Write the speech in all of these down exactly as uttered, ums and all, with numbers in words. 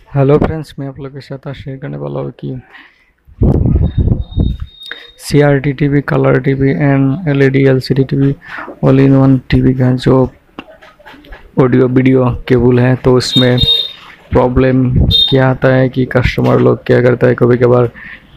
Hello friends, मैं आप लोगों के साथ आज शेयर करने वाला हूँ कि C R T T V, colour TV and L E D L C D TV all in one TV का जो ऑडियो वीडियो केबल है, तो उसमें प्रॉब्लम क्या आता है कि कस्टमर लोग क्या करता है, कभी कभार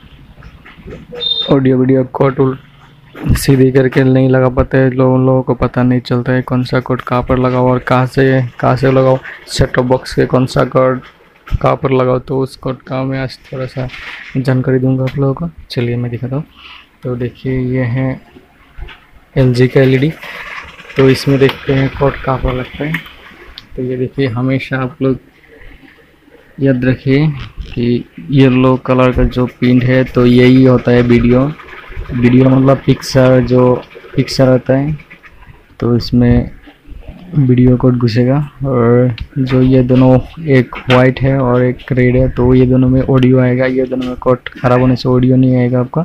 ऑडियो वीडियो कोड सीधी करके नहीं लगा पाते हैं। लोगों लोगों को पता नहीं चलता है कौन सा कोड कहाँ पर लगाओ और कहाँ से कहाँ से लगाओ, सेट टॉप बॉक्स के कौन सा कोड कहाँ पर लगाओ। तो उस कोड का मैं आज थोड़ा सा जानकारी दूंगा आप लोगों को। चलिए मैं दिखाता हूँ। तो देखिए, ये है एल जी का एल ई डी। तो इसमें देखते हैं कोड कहाँ पर लगता है। तो ये देखिए, हमेशा आप लोग याद रखिए कि येलो कलर का जो पिन है तो यही होता है वीडियो वीडियो मतलब पिक्चर, जो पिक्चर आता है तो इसमें वीडियो कोड घुसेगा। और जो ये दोनों, एक वाइट है और एक रेड है, तो ये दोनों में ऑडियो आएगा। ये दोनों में कोड ख़राब होने से ऑडियो नहीं आएगा आपका।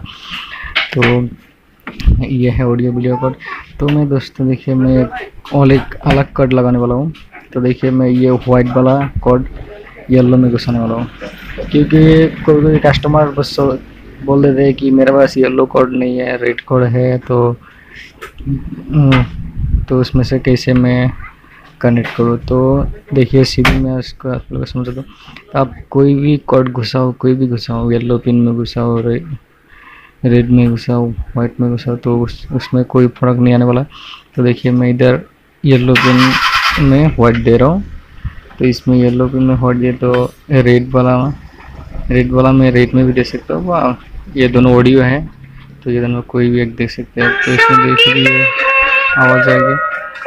तो ये है ऑडियो वीडियो कोड। तो मैं दोस्तों देखिए, मैं और एक अलग कोड लगाने वाला हूँ। तो देखिए, मैं ये वाइट वाला कोड येलो में घुसाने वाला हूँ, क्योंकि कोई कोई कस्टमर बस बोल देते हैं कि मेरे पास येलो कोड नहीं है, रेड कोड है। तो तो उसमें से कैसे मैं कनेक्ट करूँ। तो देखिए, सीधी मैं उसको आप लोग समझा दूँ। तो आप कोई भी कोड घुसाओ, कोई भी घुसाओ, येलो पिन में घुसाओ, रे, रेड में घुसाओ, वाइट में घुसाओ, तो उस उसमें कोई फर्क नहीं आने वाला। तो देखिए, मैं इधर येलो पिन में वाइट दे रहा हूँ, तो इसमें येलो पिन में वाइट दे, तो रेड वाला रेड वाला मैं रेड में भी दे सकता हूँ। वाह, ये दोनों ऑडियो है, तो ये दोनों कोई भी एक देख सकते हैं। तो इसमें देखिए आवाज़ आएगी।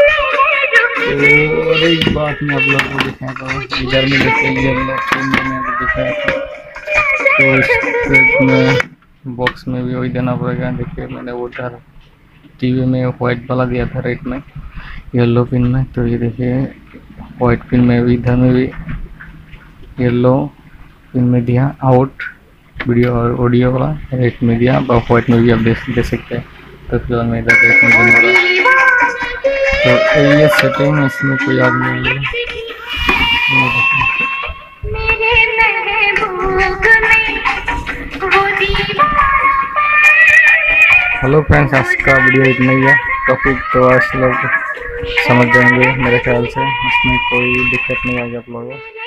तो और एक बात मैं आप लोगों को दिखाता हूँ, इधर में देखिए येलो पिन में मैं आपको दिखाया था, तो इस में बॉक्स में भी वही देना पड़ेगा। देखिए, मैंने उधर टीवी में वाइट वाला दिया था, रेड में, येलो पिन में। तो ये देखिए, वाइट पिन में भी, इधर में भी येलो पिन में दिया आउट वीडियो और ऑडियो वाला, रेड में दिया, वाइट में भी आप दे, दे सकते हैं। तो फिलहाल मैं इधर रेड में देने वाला। तो ये सेटिंग, इसमें कोई याद नहीं है। हेलो फ्रेंड्स, आज का वीडियो इतना ही है। टॉपिक तो आज लोग समझ जाएंगे मेरे ख्याल से, इसमें कोई दिक्कत नहीं आएगी आप लोगों को।